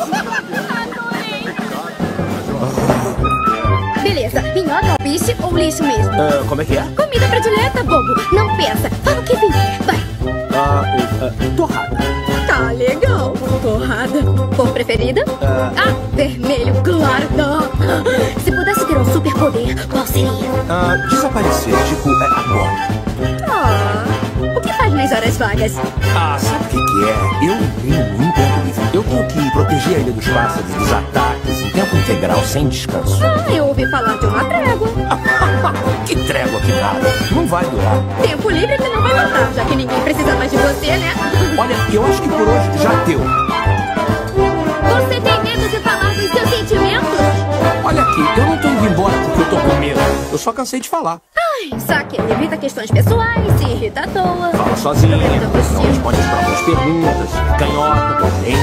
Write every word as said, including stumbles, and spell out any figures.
Beleza, minhoca, bicho ou lixo mesmo? Uh, como é que é? Comida predileta, bobo. Não pensa. Fala o que vier. Vai. Ah, uh, uh, torrada. Tá legal. Torrada. Cor preferida? Uh, ah, vermelho, claro. Não. Se pudesse ter um superpoder, qual seria? Uh, desaparecer, tipo, é, agora. Ah, o que faz nas horas vagas? Ah, sabe o que, que é? Eu tenho muito tempo livre. Eu tenho que proteger a Ilha dos Pássaros dos ataques em tempo integral, sem descanso. Ah, eu ouvi falar de uma trégua. Que trégua que nada. Não vai durar. Tempo livre que não vai matar, já que ninguém precisa mais de você, né? Olha, eu acho que por hoje já deu. Você tem medo de falar dos seus sentimentos? Olha aqui, eu não tô indo embora porque eu tô com medo. Eu só cansei de falar. Ai, saque, evita questões pessoais, se irrita à toa. Fala sozinha, Problema da não autoestima. responde as próprias perguntas. Canhota, tem